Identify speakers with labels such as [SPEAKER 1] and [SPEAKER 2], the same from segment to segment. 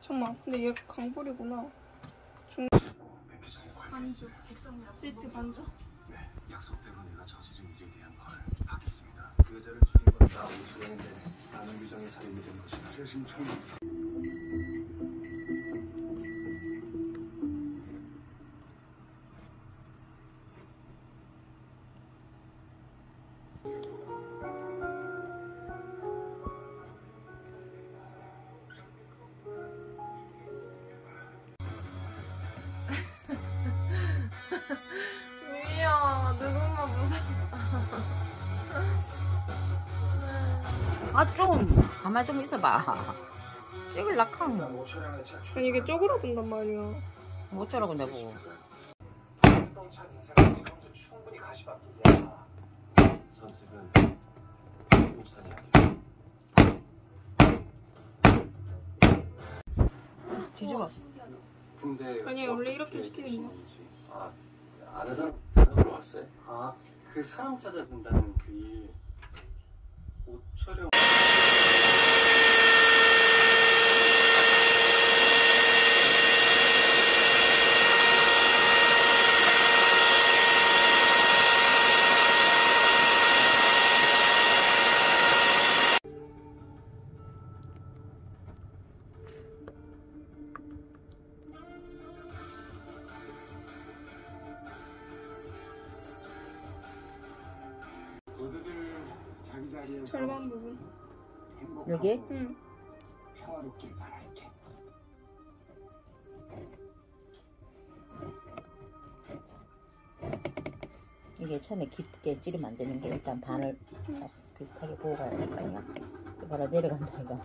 [SPEAKER 1] 잠깐만, 근데 얘 강불이구나. 반주, 시트 반주.
[SPEAKER 2] 네, 약속대로 내가 저지른 일에 대한 벌을 받겠습니다. 그 여자를 죽인 건 나 오수영인데 나는 유정의 살인이 된 것이다. 최신청.
[SPEAKER 1] 미야, 내 엄마 무서워.
[SPEAKER 3] 아, 좀 가만 좀 있어봐. 찍을라 카노.
[SPEAKER 1] 아니 이게 쪼그라든단 말이야.
[SPEAKER 3] 어쩌라고 내보고.
[SPEAKER 2] 충분히 가시밭길이야. 선택은 목산이 아니야.
[SPEAKER 3] 뒤집었어.
[SPEAKER 2] 근데
[SPEAKER 1] 아니 원래 이렇게 시키는 거야.
[SPEAKER 2] 아, 아는 사람으로 왔어요?
[SPEAKER 4] 아, 그 사람 찾아본다는 그 일. 오초령.
[SPEAKER 2] 모두들 자기 자리에서
[SPEAKER 1] 절반 부분.
[SPEAKER 3] 여기?
[SPEAKER 1] 응.
[SPEAKER 2] 평화롭길 바랄게.
[SPEAKER 3] 이게 처음에 깊게 찌르면 안 되는 게 일단 반을 비슷하게 보고 가야 되니까요. 바로 내려간다 이거.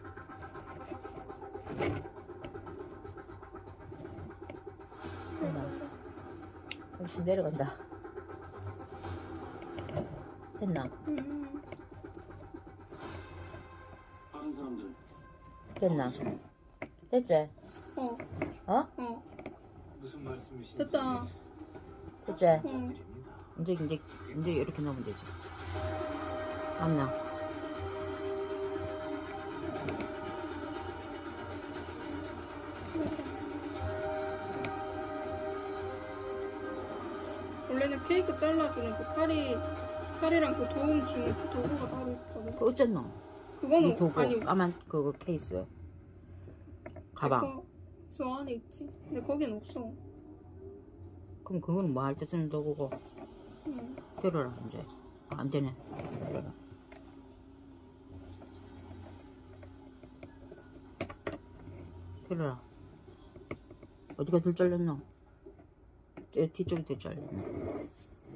[SPEAKER 3] 훨씬 내려간다. 됐나?
[SPEAKER 4] 다른 사람들.
[SPEAKER 3] 됐나? 됐지?
[SPEAKER 1] 어.
[SPEAKER 3] 어?
[SPEAKER 1] 어.
[SPEAKER 2] 무슨 말씀이신지
[SPEAKER 1] 됐다.
[SPEAKER 3] 됐지?
[SPEAKER 1] 응.
[SPEAKER 3] 이제 이렇게 넣으면 되지. 맞나?
[SPEAKER 1] 원래는 케이크 잘라주는 그 칼이랑 그 도움 주는 그 도구가 따로 있거든.
[SPEAKER 3] 그 어쨌노?
[SPEAKER 1] 그거는
[SPEAKER 3] 이 도구,
[SPEAKER 1] 아니
[SPEAKER 3] 까만 그거 케이스. 가방.
[SPEAKER 1] 저 안에 있지. 근데 거긴 없어.
[SPEAKER 3] 그럼 그거는 뭐 할 때 쓰는 도구고.
[SPEAKER 1] 응.
[SPEAKER 3] 들어라 이제. 안 되네. 들어라. 들어라. 어디가 덜 잘렸노? 뒤쪽이 덜 잘렸네.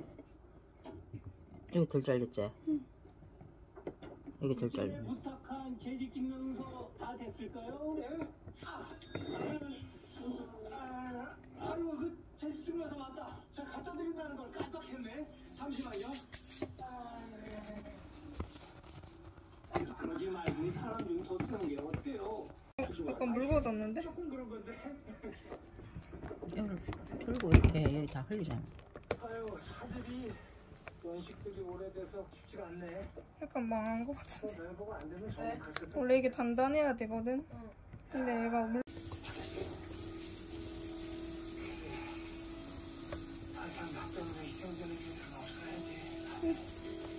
[SPEAKER 3] 여기 덜 잘렸지?
[SPEAKER 1] 응.
[SPEAKER 3] 여기 덜 잘렸네.
[SPEAKER 4] 부탁한 재직증명서 다 됐을까요? 네. 아유, 그 재직증명서 맞다. 제가 갖다 드린다는 걸 깜빡했네. 잠시만요. 그러지 말고 사람 좀 더 쓰는 게 어때요?
[SPEAKER 1] 약간 묽어졌는데?
[SPEAKER 4] 조금 그런 건데.
[SPEAKER 3] 이걸 들고 이렇게 여기 다 흘리잖아.
[SPEAKER 4] 아유, 차들이 연식들이 오래돼서 쉽지가 않네.
[SPEAKER 1] 약간 망한 것 같은데.
[SPEAKER 4] 내가 보고 안 되면 저기 가서
[SPEAKER 1] 원래 이게 단단해야 되거든? 근데 얘가
[SPEAKER 4] 더 이상 나 때문에 희생되는 일은 없어야지.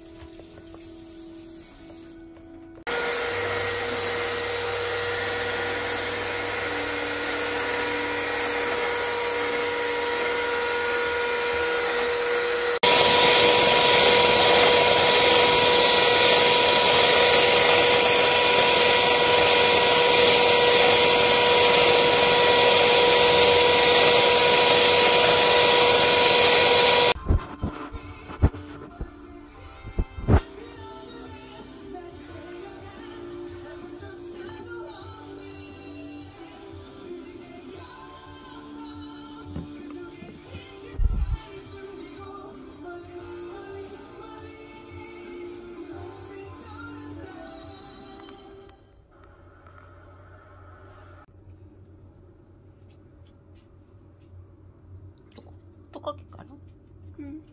[SPEAKER 3] 두껍게 깔아?
[SPEAKER 1] 응.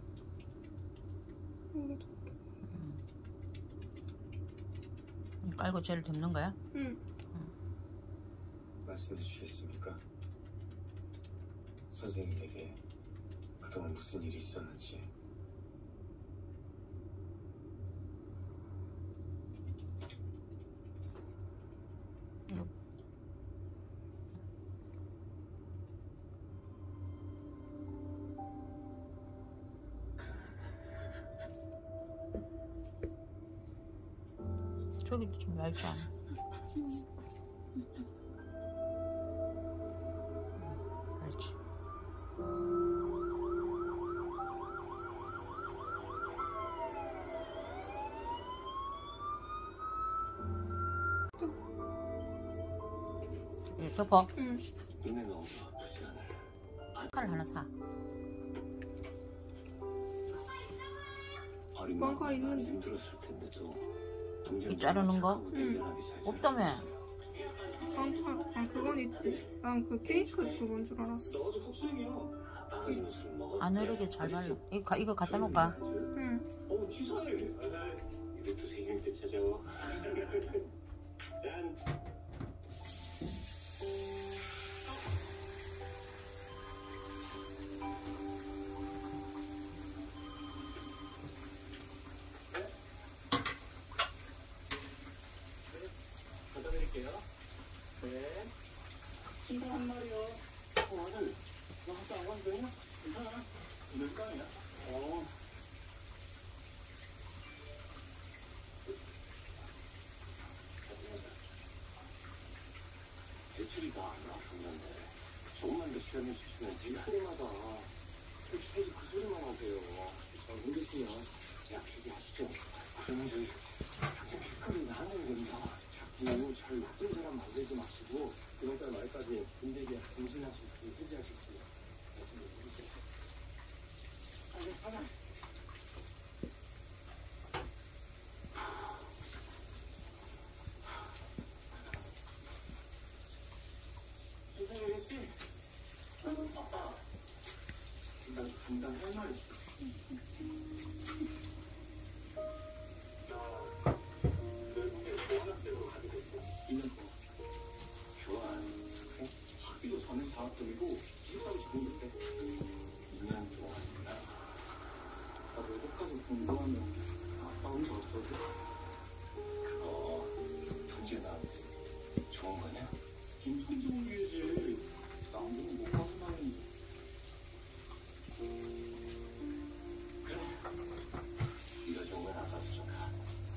[SPEAKER 3] 깔고 젤 덮는 거야?
[SPEAKER 1] 응.
[SPEAKER 2] 말씀해 주시겠습니까? 선생님에게 그동안 무슨 일이 있었는지.
[SPEAKER 3] 저기도 좀 얇지 않아? 얇지. 예, 덮어.
[SPEAKER 1] 응.
[SPEAKER 2] 눈에 너무 아프지 않아요?
[SPEAKER 3] 칼 하나 사.
[SPEAKER 2] 어린
[SPEAKER 1] 뭔가
[SPEAKER 2] 마음이 많이
[SPEAKER 1] 있는데.
[SPEAKER 2] 힘들었을 텐데도
[SPEAKER 3] 이 자르는 거? 없다며.
[SPEAKER 1] 그건 있지. 난 그 케이크 그건 줄 알았어.
[SPEAKER 4] 너 어제 혹생이야.
[SPEAKER 2] 아빠가 술 먹었지?
[SPEAKER 3] 안 흐르게 잘 발라. 이거 갖다 놓을까?
[SPEAKER 1] 응.
[SPEAKER 4] 취소해.
[SPEAKER 2] 이것도 생일 때 찾아와.
[SPEAKER 4] 짠. 갖다 드릴게요. 네. 친구 한 마리요. 아들, 너 학교 안 가도 되냐? 괜찮아? 몇 강이야?
[SPEAKER 2] 대출이 다 안 나왔었는데 조금만 더 시간을 주시면 제가 할 때마다 계속 그 소리만 하세요. 잘 모르겠으면 그냥 얘기하시죠. 그러면 저희 당장 필거리 나눠야 됩니다. 자꾸 잘 나쁜 사람 만들지 마시고 이번 달 말까지 군대기약 공신하실지 해지하실지 말씀해 주세요. 가자. 괜찮겠지? 아빠, 나 당장 할 말 있어. 결국에 교환학생으로 가게 됐어. 2년 동안. 교환학생? 학비도 전액 장학금이고 기숙사도 제공됐대. 2년 동안이나. 나 외국가서 공부하면 아빠 혼자 없어져? 그거 동지에 나한테 좋은 거냐? 김성종 위해지. 남들은 못 벗어나는데. 그래. 네가 정말 알아서 좀 가.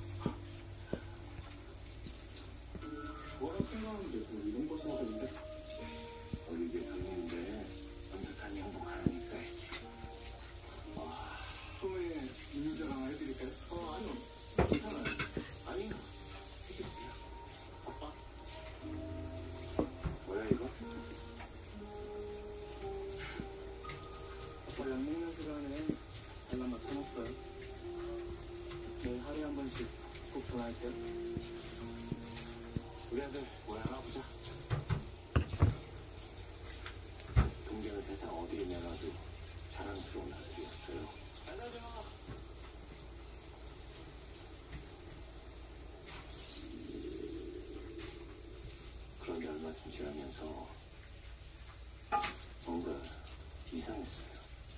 [SPEAKER 2] 좋아할 생각하는데 뭐 이런 거 써줬는데? 어디 계산인데 언뜻한 행복 하나 있어야지. 와.
[SPEAKER 4] 처음에 이문자랑 해드릴까요?
[SPEAKER 2] 아니요. 괜찮아요. 아니요. 해주세요. 아빠. 뭐야 이거?
[SPEAKER 4] 아빠 약 먹는 시간에 알람 맞춰놨어요. 매일 하루에 한 번씩 꼭 전화할게요.
[SPEAKER 2] 우리 아들 뭐야 하나 보자. 동경은 세상 어디에 내놔도 자랑스러운 아들이었어요. 안녕하세요. 그런데 얼마쯤 지나면서 뭔가 이상했어요.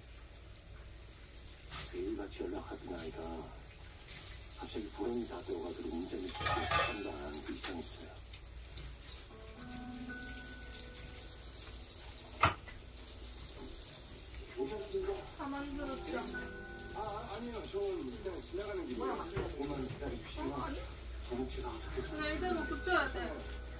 [SPEAKER 2] 매일같이 연락하던 아이가 갑자기 보람이 다 되어가지고 문자를 쓰고 답장도 안 하는 게 이상했어요. 오셨습니까?
[SPEAKER 1] 다 만들었죠.
[SPEAKER 2] 아니요. 저는 그냥 지나가는 길에 오만 기다려주시면 저는 제가 어떻게
[SPEAKER 1] 그냥 이대로 붙여야 돼.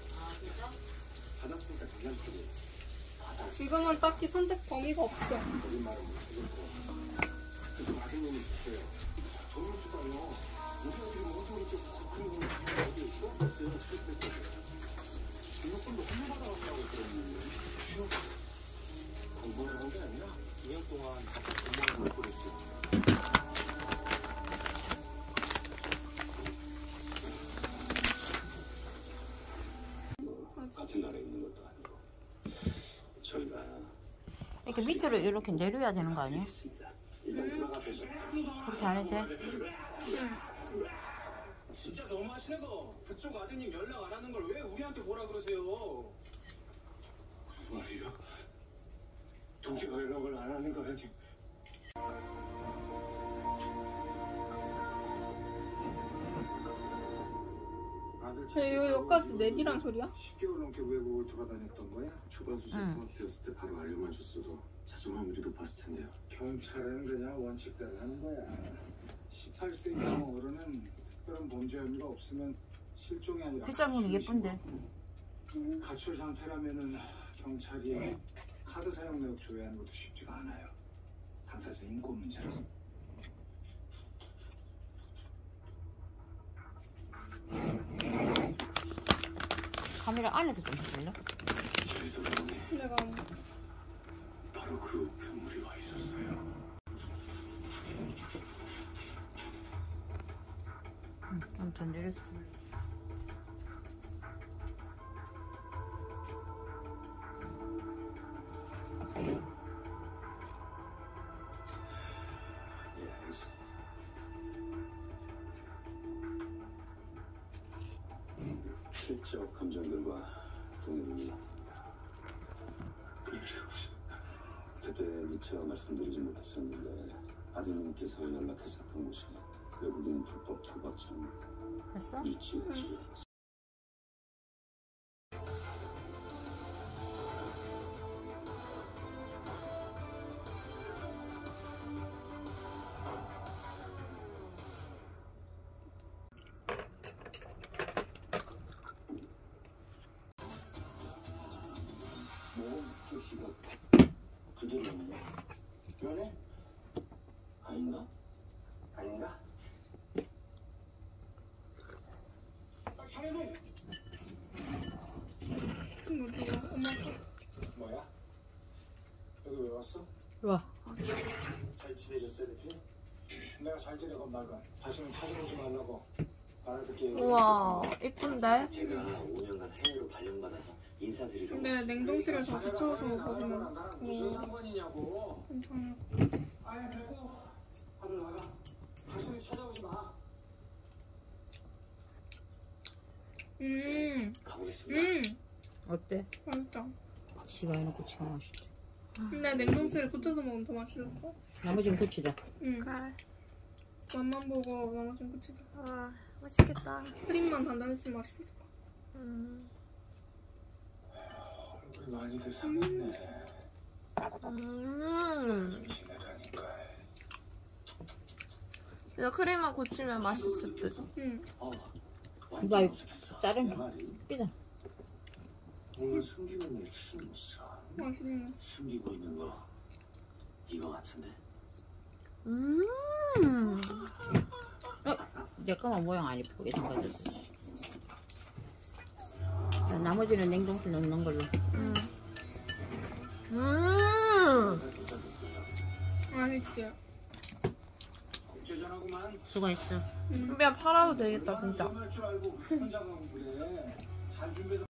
[SPEAKER 2] 받았으니까 전화주세요.
[SPEAKER 1] 지금은 딱히 선택 범위가 없어.
[SPEAKER 2] 거짓말은 못하겠고 그래서 받은 놈이 있어요. 저는 수다요. 우리 아들이 멍청이 쪽에서 그런 놈이 어디 수업했어요. 수업했어요. 등록금도 환불받아왔다고 그랬는데 취업 공부를 한 게 아니라 2년 동안 공부를 못 그랬어요. 같은 나라에 있는 것도 아니고 저희가
[SPEAKER 3] 이렇게 밑으로 이렇게 내려야 되는 거 아니야?
[SPEAKER 2] 있습니다. 일단 돌아가셔서
[SPEAKER 3] 그렇게 안 해도 돼?
[SPEAKER 4] 진짜 너무하시네 거. 그쪽 아드님 연락 안 하는 걸 왜 우리한테 뭐라 그러세요?
[SPEAKER 2] 말이요? 동기가 연락을 안 하는 거 아니?
[SPEAKER 1] 이거 여기까지 내리란 소리야?
[SPEAKER 2] 10개월 넘게 외국을 돌아다녔던 거야? 초반수술
[SPEAKER 3] 응.
[SPEAKER 2] 파악되었을 때 바로 알려만 줬어도 자존 확률이 높았을 텐데요. 경찰은 그냥 원칙대로 하는 거야. 18세 이상 어른은 특별한 범죄 혐의가 없으면 실종이 아니라
[SPEAKER 3] 햇살 보면 예쁜데.
[SPEAKER 2] 가출 상태라면은 경찰이 카드 사용 내역 조회하는 것도 쉽지가 않아요. 당사자 인권 문제라서.
[SPEAKER 3] 카메라 안에서 좀 해줄래?
[SPEAKER 1] 내가
[SPEAKER 2] 바로 그 우편물이 와 있었어요.
[SPEAKER 3] 엄청 내렸어.
[SPEAKER 2] 예, 알겠습니다. 실적 감정 결과 동일이 나타납니다. 그때 미처 말씀드리지 못했었는데 아드님께서 연락하셨던 곳이 외국인 불법 도박장
[SPEAKER 3] 했어?
[SPEAKER 2] 유치였지. 뭐 교시가 그대로였냐? 그러네? 아닌가? 아닌가? 자네들!
[SPEAKER 1] 누구야? 엄마.
[SPEAKER 2] 뭐야? 여기 왜 왔어?
[SPEAKER 3] 와.
[SPEAKER 2] 잘 지내셨어요, 대표님? 내가 잘 지내건 말건 다시는 찾아오지 말라고 말을 듣게 얘기했어.
[SPEAKER 5] 우와, 이쁜데?
[SPEAKER 6] 제가 5년간 해외로 발령받아서 인사드리러
[SPEAKER 1] 근데
[SPEAKER 6] 왔어요.
[SPEAKER 1] 냉동실에서 붙여서 먹으면
[SPEAKER 2] 무슨 상관이냐고.
[SPEAKER 1] 괜찮아.
[SPEAKER 2] 아예 됐고 다들 나가. 다시는 찾아오지 마.
[SPEAKER 6] 가보겠습니다.
[SPEAKER 3] 어때?
[SPEAKER 1] 맛있다.
[SPEAKER 3] 지가 해놓고 지가 맛있대.
[SPEAKER 1] 근데 냉동실에 붙여서 먹으면 더 맛있을 거.
[SPEAKER 3] 나머지는 고치자.
[SPEAKER 1] 응.
[SPEAKER 5] 그래.
[SPEAKER 1] 맛만 보고 나머지는 붙이자.
[SPEAKER 5] 와, 맛있겠다.
[SPEAKER 1] 크림만 단단했으면 맛있을 거.
[SPEAKER 2] 얼굴이 많이들 상했네. 좀 지내라니까.
[SPEAKER 5] 진짜 크림만 고치면 맛있을 듯.
[SPEAKER 1] 응.
[SPEAKER 3] 이봐, 이거 자른 삐져.
[SPEAKER 6] 오늘 숨기고 있는 게 틀림없어.
[SPEAKER 1] 맛있네.
[SPEAKER 6] 숨기고 있는 거 이거 같은데.
[SPEAKER 3] 내 거만 모양 안 이쁘게 생겨졌어. 자, 나머지는 냉동실 넣는 걸로.
[SPEAKER 1] 맛있지?
[SPEAKER 2] 국제전화구만.
[SPEAKER 3] 수고했어.
[SPEAKER 5] 그냥 팔아도 되겠다, 진짜.
[SPEAKER 2] 할 줄 알고 혼자 가고 그래. 잘 준비해서